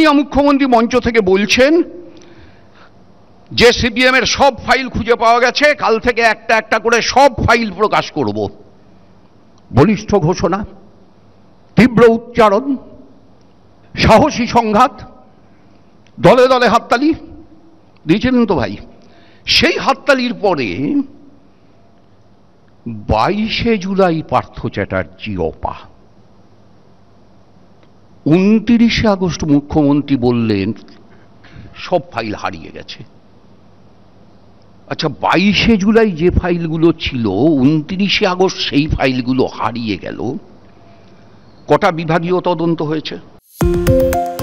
মুখ্যমন্ত্রী মঞ্চ থেকে বলছেন যে সিপিএম এর সব ফাইল খুঁজে পাওয়া গেছে, কাল থেকে একটা একটা করে সব ফাইল প্রকাশ করব। বলিষ্ঠ ঘোষণা, তীব্র উচ্চারণ, সাহসী সংঘাত, দলে দলে হাততালি দিয়েছিলেন তো ভাই। সেই হাততালির পরে 22শে জুলাই পার্থ চ্যাটার্জি অপা, 29শে আগস্ট মুখ্যমন্ত্রী বললেন সব ফাইল হারিয়ে গেছে। আচ্ছা, 22শে জুলাই যে ফাইলগুলো ছিল 29শে আগস্ট সেই ফাইলগুলো হারিয়ে গেল। কটা বিভাগীয় তদন্ত হয়েছে?